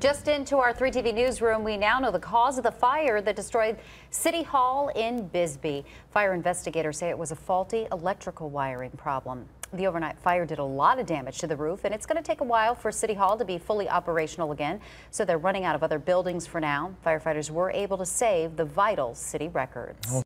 Just into our 3TV newsroom, we now know the cause of the fire that destroyed City Hall in Bisbee. Fire investigators say it was a faulty electrical wiring problem. The overnight fire did a lot of damage to the roof, and it's going to take a while for City Hall to be fully operational again, so they're running out of other buildings for now. Firefighters were able to save the vital city records.